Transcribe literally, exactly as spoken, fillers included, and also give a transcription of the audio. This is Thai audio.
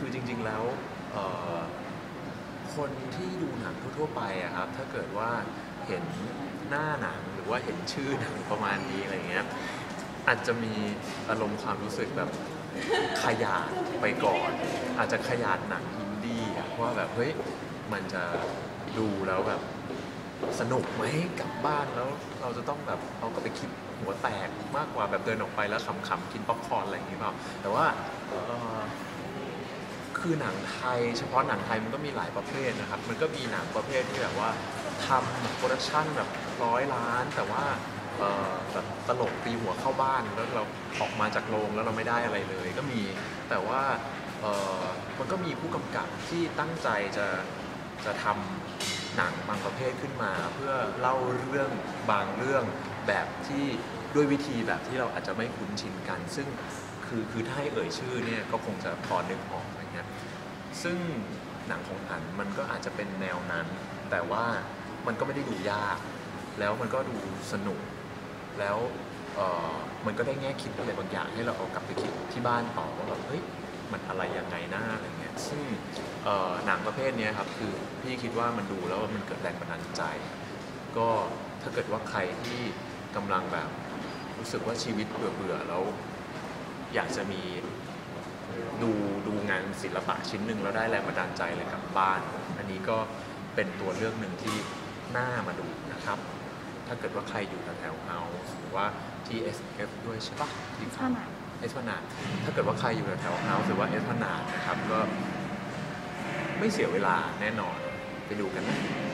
คือจริงๆแล้วคนที่ดูหนังทั่วๆไปอะครับถ้าเกิดว่าเห็นหน้าหนังหรือว่าเห็นชื่อหนังประมาณนี้อะไรเงี้ยอาจจะมีอารมณ์ความรู้สึกแบบขยาดไปก่อน อาจจะขยาดหนังอินดี้อะว่าแบบเฮ้ยมันจะดูแล้วแบบสนุกไหมกลับบ้านแล้วเราจะต้องแบบเอากลับไปคิดหัวแตกมากกว่าแบบเดินออกไปแล้วขำๆกินป๊อปคอร์นอะไรอย่างนี้เปล่าแต่ว่าคือหนังไทยเฉพาะหนังไทยมันก็มีหลายประเภทนะครับมันก็มีหนังประเภทที่แบบว่าทำโปรดักชั่นแบบร้อยล้านแต่ว่าแบบตลกตีหัวเข้าบ้านแล้วเราออกมาจากโรงแล้วเราไม่ได้อะไรเลยก็มีแต่ว่ามันก็มีผู้กำกับที่ตั้งใจจะจะทำหนังบางประเภทขึ้นมาเพื่อเล่าเรื่องบางเรื่องแบบที่ด้วยวิธีแบบที่เราอาจจะไม่คุ้นชินกันซึ่งคือคือถ้าให้เอ่ยชื่อเนี่ยก็คงจะพอนึกออกอะไรเงี้ยซึ่งหนังของอันมันก็อาจจะเป็นแนวนั้นแต่ว่ามันก็ไม่ได้ดูยากแล้วมันก็ดูสนุกแล้วมันก็ได้แง่คิดอะไรบางอย่างให้เราเอากลับไปคิดที่บ้านต่อว่าแบบเฮ้ยมันอะไรยังไงหน้าอะไรเงี้ยซึ่งหนังประเภทนี้ครับคือพี่คิดว่ามันดูแล้วมันเกิดแรงบันดาลใจก็ถ้าเกิดว่าใครที่กำลังแบบรู้สึกว่าชีวิตเบื่อๆแล้วอยากจะมีดูดูงานศิลปะชิ้นหนึ่งแล้วได้แรงบันดาลใจเลยกลับบ้านอันนี้ก็เป็นตัวเลือกหนึ่งที่น่ามาดูนะครับถ้าเกิดว่าใครอยู่แถวเฮาส์หรือว่าที่ เอส เอฟ ด้วยใช่ปะที่เขาเอสพนาดถ้าเกิดว่าใครอยู่แถวเฮาส์หรือว่าเอสพนาดนะครับก็ไม่เสียเวลาแน่นอนไปดูกันนะ